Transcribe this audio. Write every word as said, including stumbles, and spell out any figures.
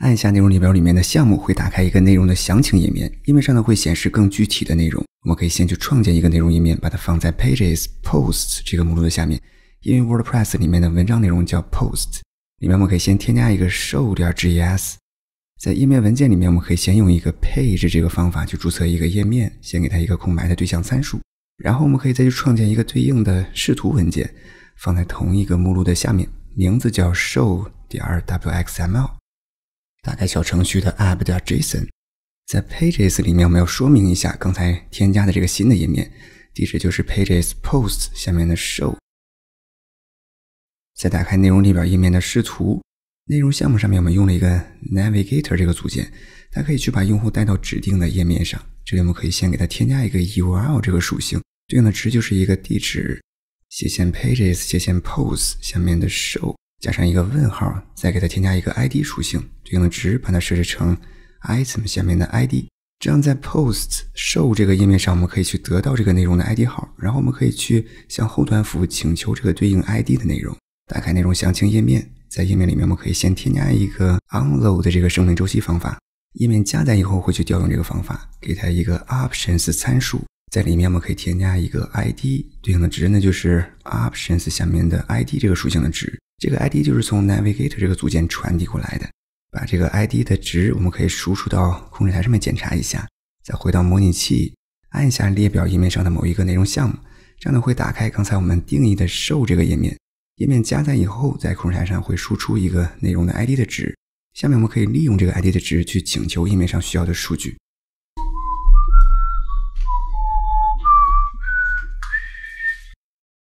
按下内容列表里面的项目，会打开一个内容的详情页面，页面上呢会显示更具体的内容。我们可以先去创建一个内容页面，把它放在 Pages Posts 这个目录的下面。因为 WordPress 里面的文章内容叫 Post， 里面我们可以先添加一个 show.js。在页面文件里面，我们可以先用一个 page 这个方法去注册一个页面，先给它一个空白的对象参数。然后我们可以再去创建一个对应的视图文件，放在同一个目录的下面，名字叫 show.wxml。打开小程序的 app.json， 在 pages 里面我们要说明一下刚才添加的这个新的页面，地址就是 pages post 下面的 show。 再打开内容列表页面的视图，内容项目上面我们用了一个 navigator 这个组件，它可以去把用户带到指定的页面上。这里我们可以先给它添加一个 U R L 这个属性，对应的值就是一个地址斜线 pages 斜线 post 下面的 show 加上一个问号，再给它添加一个 I D 属性，对应的值把它设置成 item 下面的 I D。 这样在 post show 这个页面上，我们可以去得到这个内容的 I D 号，然后我们可以去向后端服务请求这个对应 I D 的内容。打开内容详情页面，在页面里面我们可以先添加一个 unload 这个生命周期方法，页面加载以后会去调用这个方法，给它一个 options 参数，在里面我们可以添加一个 I D， 对应的值呢就是 options 下面的 I D 这个属性的值。这个 I D 就是从 navigator 这个组件传递过来的。把这个 I D 的值我们可以输出到控制台上面检查一下，再回到模拟器，按下列表页面上的某一个内容项目，这样呢会打开刚才我们定义的 show 这个页面。页面加载以后，在控制台上会输出一个内容的 I D 的值，下面我们可以利用这个 I D 的值去请求页面上需要的数据。